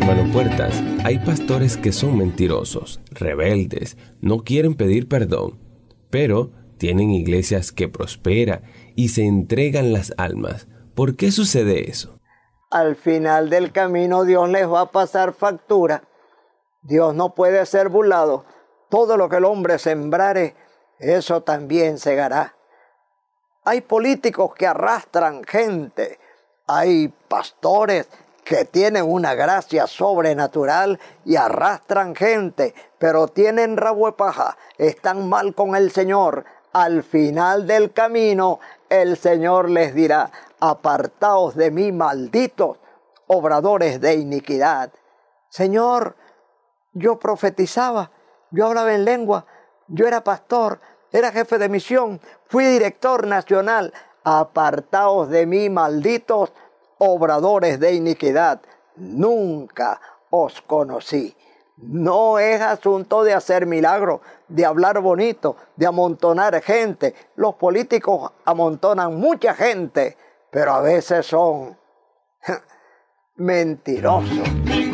hermano Puertas, hay pastores que son mentirosos, rebeldes, no quieren pedir perdón, pero tienen iglesias que prosperan y se entregan las almas. ¿Por qué sucede eso? Al final del camino Dios les va a pasar factura. Dios no puede ser burlado. Todo lo que el hombre sembrare, eso también segará. Hay políticos que arrastran gente. Hay pastores que tienen una gracia sobrenatural y arrastran gente, pero tienen rabo de paja, están mal con el Señor. Al final del camino, el Señor les dirá: apartaos de mí, malditos, obradores de iniquidad. Señor, yo profetizaba, yo hablaba en lengua, yo era pastor, era jefe de misión, fui director nacional. Apartaos de mí, malditos, obradores de iniquidad. Nunca os conocí. No es asunto de hacer milagros, de hablar bonito, de amontonar gente. Los políticos amontonan mucha gente, pero a veces son mentirosos.